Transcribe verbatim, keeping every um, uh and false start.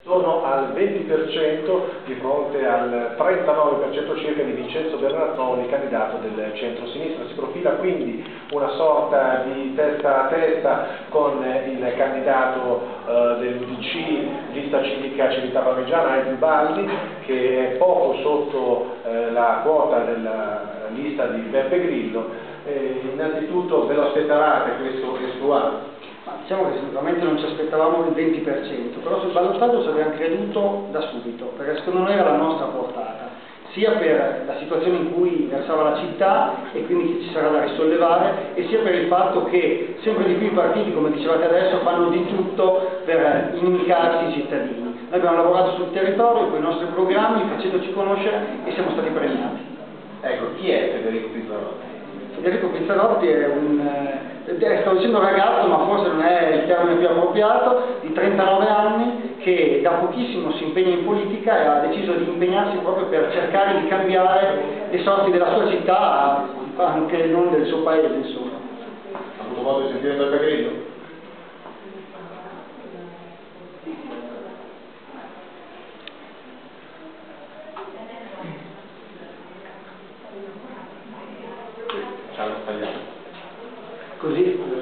Sono al venti per cento di fronte al trentanove per cento circa di Vincenzo Bernardoni, candidato del centro-sinistra. Si profila quindi una sorta di testa a testa con il candidato eh, del U D C, lista civica Civiltà Parmigiana, Elvio Baldi, che è poco sotto eh, la quota della lista di Beppe Grillo. Eh, innanzitutto ve lo aspettavate questo esploit? Ma diciamo che sicuramente non ci aspettavamo il venti per cento, però sul ballottaggio ci abbiamo creduto da subito, perché secondo noi era la nostra portata, sia per la situazione in cui versava la città e quindi che ci sarà da risollevare, e sia per il fatto che sempre di più i partiti, come dicevate adesso, fanno di tutto per inimicarsi i cittadini. Noi abbiamo lavorato sul territorio con i nostri programmi, facendoci conoscere, e siamo stati premiati. Ecco, chi è Federico Pizzarotti? Federico Pizzarotti è un, eh, stavo dicendo ragazzo, ma forse non è il termine più appropriato, di trentanove anni, che da pochissimo si impegna in politica e ha deciso di impegnarsi proprio per cercare di cambiare le sorti della sua città, anche non del suo paese, insomma. Ha avuto modo di sentire Beppe Grillo? Così